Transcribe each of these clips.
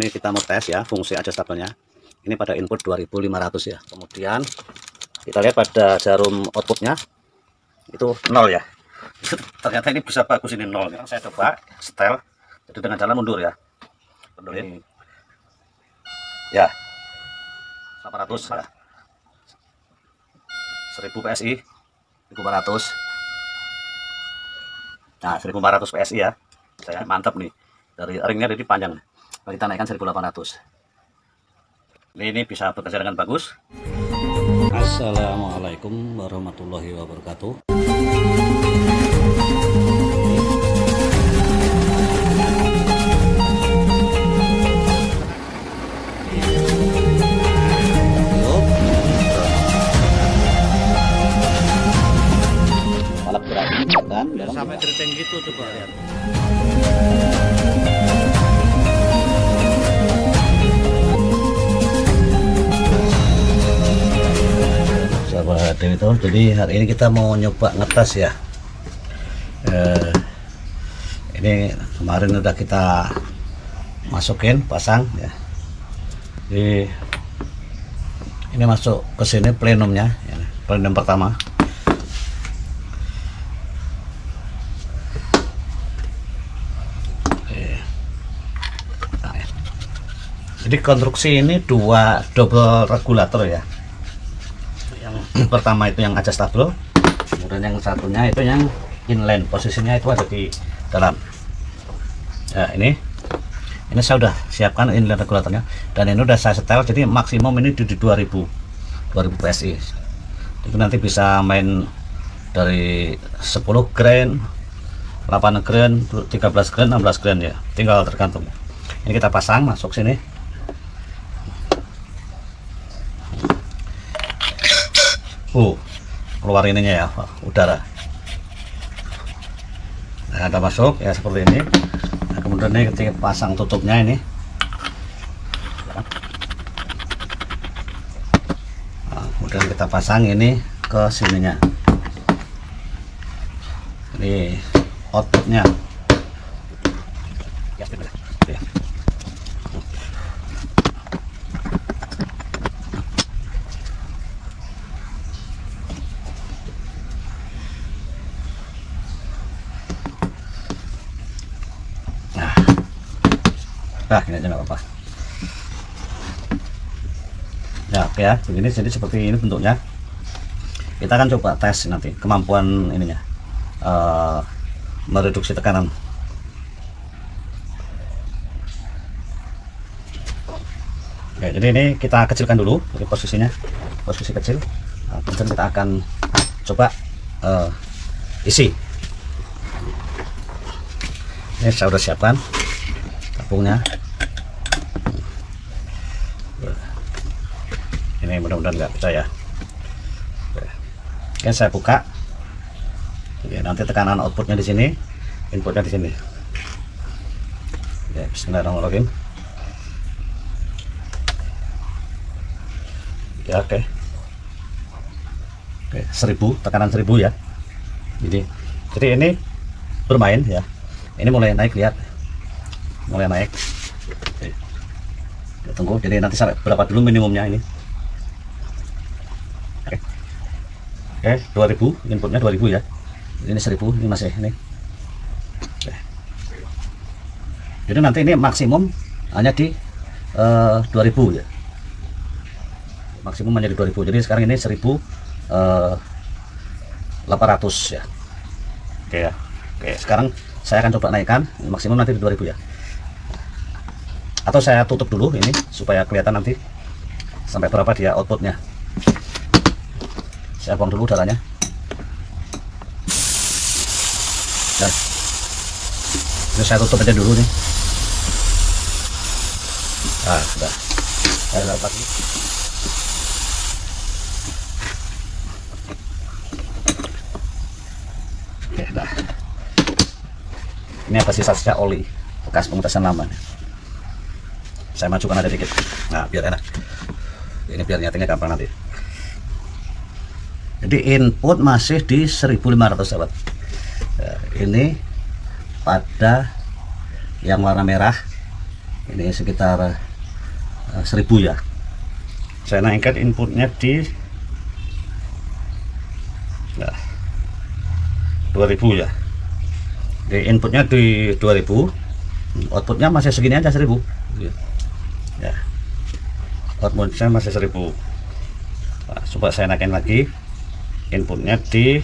Ini kita mau tes ya fungsi adjust tabelnya. Ini pada input 2500 ya. Kemudian kita lihat pada jarum outputnya itu 0 ya. Ternyata ini bisa bagus ini 0. Sekarang saya coba setel. Jadi dengan cara mundur ya. Mundurin. Ya. 800 ya. 1000 PSI. 1400. Nah, 1400 PSI ya. Saya mantap nih. Dari ringnya jadi panjang. Kita naikkan 1800. Ini bisa bekerja dengan bagus. Assalamualaikum warahmatullahi wabarakatuh. Balap berani kan sampai keriting gitu, coba lihat. Sahabat itu, jadi hari ini kita mau nyoba ngetes ya. Ini kemarin udah kita masukin pasang ya. Jadi ini masuk ke sini plenumnya ya, plenum pertama. Jadi konstruksi ini dua double regulator ya. Yang pertama itu yang adjustable, kemudian yang satunya itu yang inline, posisinya itu ada di dalam. Ya, ini saya udah siapkan inline regulatornya dan ini udah saya setel, jadi maksimum ini di 2000 PSI. Jadi nanti bisa main dari 10 grain, 8 grain, 13 grain, 16 grain ya, tinggal tergantung. Ini kita pasang masuk sini. Keluar ininya ya, udara. Nah, ada masuk ya seperti ini. Nah, kemudian ini ketika pasang tutupnya ini, nah, kemudian kita pasang ini ke sininya. Ini outputnya. Ya, ya. Nah, ini aja nggak apa-apa ya. Oke ya, begini. Jadi seperti ini bentuknya. Kita akan coba tes nanti kemampuan ininya, mereduksi tekanan. Oke, jadi ini kita kecilkan dulu dari posisinya, posisi kecil. Nah, kemudian kita akan coba isi. Ini saya sudah siapkan tabungnya. Ini mudah-mudahan nggak pecah ya. Oke, saya buka. Oke, nanti tekanan outputnya di sini, inputnya di sini. Oke, bismillahirrahmanirrahim. Ya, oke. Oke, 1000, tekanan 1000 ya. Jadi ini bermain ya. Ini mulai naik, lihat. Mulai naik. Oke. Kita tunggu. Jadi nanti sampai berapa dulu minimumnya ini. Oke, 2000, inputnya 2000 ya. Ini 1000, ini masih ini. Oke. Jadi nanti ini maksimum hanya di 2000 ya. Maksimum hanya di 2000. Jadi sekarang ini 1800 ya. Oke ya. Oke, sekarang saya akan coba naikkan maksimum nanti di 2000 ya. Atau saya tutup dulu ini supaya kelihatan nanti sampai berapa dia outputnya. Saya buang dulu udaranya. Dan ini saya tutup aja dulu nih. Nah, sudah. Saya dapat ini. Oke, dah. Ini apa sisa-sisa oli bekas pengetasan lama. Saya majukan ada dikit. Nah, biar enak. Ini biar nyatanya gampang nanti. Jadi input masih di 1500 sahabat. Ini pada yang warna merah Ini sekitar 1000 ya. Saya naikkan inputnya di 2000 ya. Di inputnya di 2000, outputnya masih segini aja 1000 ya. Outputnya masih 1000. Nah, coba saya naikin lagi inputnya di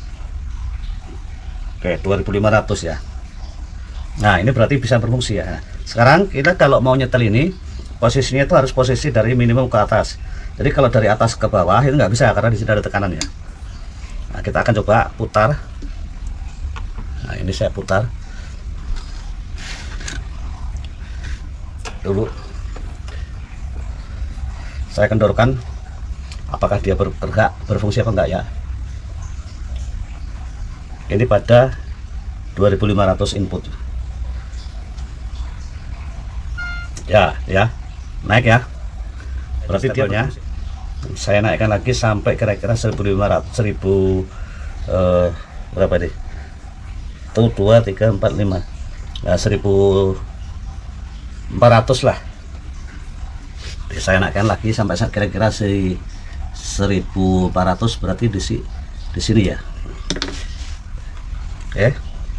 2500 ya. Nah, ini berarti bisa berfungsi ya. Sekarang kita kalau mau nyetel ini, posisinya itu harus posisi dari minimum ke atas. Jadi kalau dari atas ke bawah itu nggak bisa karena di sini ada tekanan ya. Nah, kita akan coba putar. Nah, ini saya putar dulu. Saya kendorkan apakah dia bergerak, berfungsi apa enggak ya. Ini pada 2500 input ya, naik ya. Berarti dia saya naikkan lagi sampai kira-kira 1500, 1000 berapa nih? Tuh 2 3 4 5. Nah, 1400 lah. Jadi saya naikkan lagi sampai kira-kira 1400, berarti di sini ya. Oke.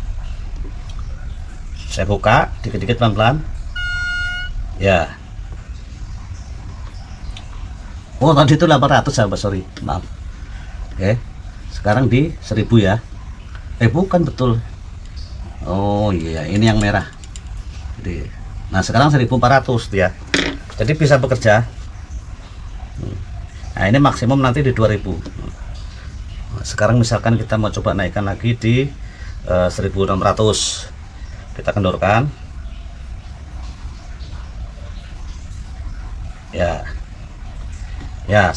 Saya buka dikit-dikit pelan-pelan. Ya. Oh, tadi itu 800 sahabat, sorry, maaf. Oke. Sekarang di 1000 ya. Bukan, betul. Oh iya, ini yang merah. Jadi, nah sekarang 1400 ya. Jadi bisa bekerja. Nah, ini maksimum nanti di 2000. Sekarang misalkan kita mau coba naikkan lagi di 1600. Kita kendorkan. Ya. Ya,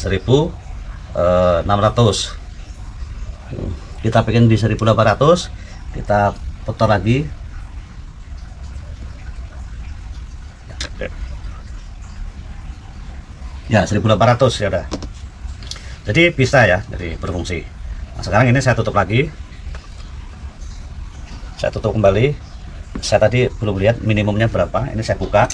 1600. Kita bikin di 1800. Kita putar lagi. Ya, 1800 ya udah. Jadi bisa ya, jadi berfungsi. Nah, sekarang ini saya tutup lagi. Saya tutup kembali. Saya tadi belum lihat minimumnya berapa. Ini saya buka.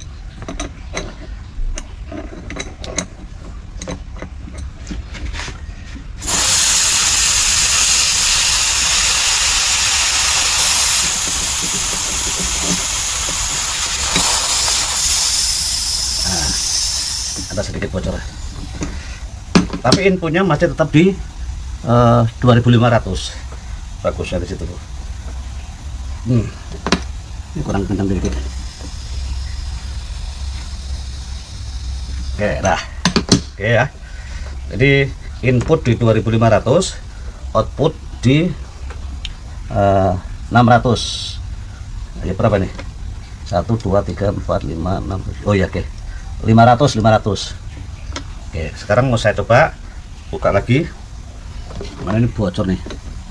Ada sedikit bocor, tapi inputnya masih tetap di 2500. Bagusnya di situ. Ini kurang kencang dikit. Oke, dah. Oke ya. Jadi input di 2500, output di 600. Ini berapa nih? 1 2 3 4 5 6. Oh ya, oke. 500. Oke, sekarang mau saya coba buka lagi. Mana ini bocor nih.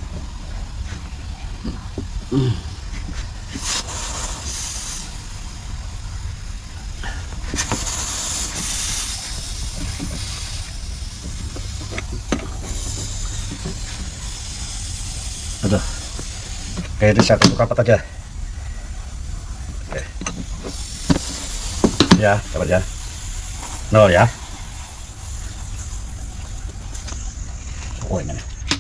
Aduh. Oke, ini saya tutup rapat aja. Oke. Ya, coba ya. 0 ya. Oh, ini.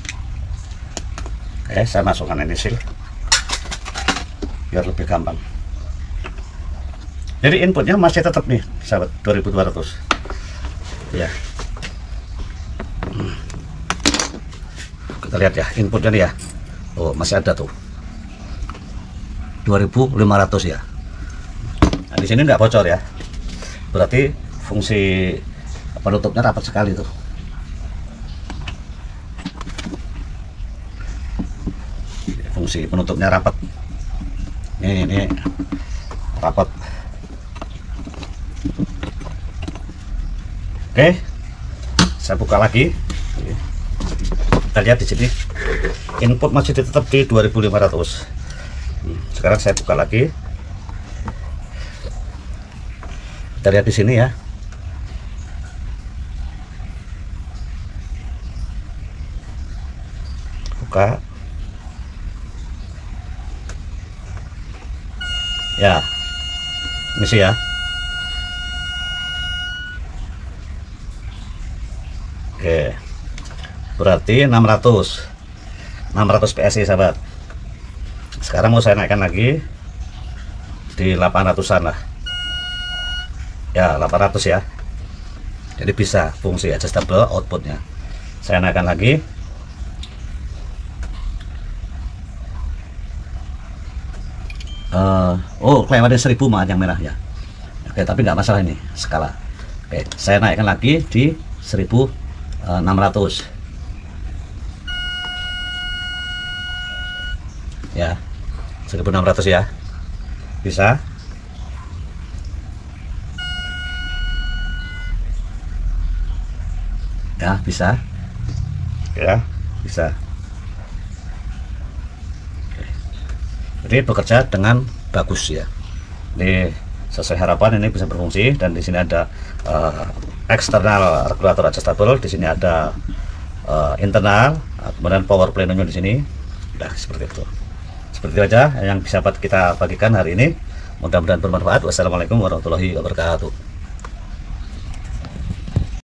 Oke, saya masukkan ini seal biar lebih gampang. Jadi inputnya masih tetap nih, sahabat, 2200 ya. Kita lihat ya inputnya nih ya. Oh, masih ada tuh 2500 ya. Nah, di sini nggak bocor ya. Berarti fungsi penutupnya rapat sekali tuh. Fungsi penutupnya rapat. Ini rapat. Oke, saya buka lagi. Kita lihat di sini input masih tetap di 2500. Sekarang saya buka lagi. Kita lihat di sini ya. Buka. Ya. Misi ya. Oke, berarti 600 PSI sahabat. Sekarang mau saya naikkan lagi di 800-an lah ya, 800 ya. Jadi bisa fungsi adjustable outputnya. Saya naikkan lagi. Oh, kelewatan 1000 maaf yang merah ya. Oke, tapi nggak masalah ini skala. Oke, saya naikkan lagi di 1600 ya, 1600 ya, bisa ya, bisa ya, bisa. Jadi bekerja dengan bagus ya. Ini sesuai harapan, ini bisa berfungsi. Dan di sini ada eksternal regulator adjustable, di sini ada internal, kemudian power plano-nya di sini. Udah seperti itu. Seperti itu aja yang bisa kita bagikan hari ini. Mudah-mudahan bermanfaat. Wassalamualaikum warahmatullahi wabarakatuh.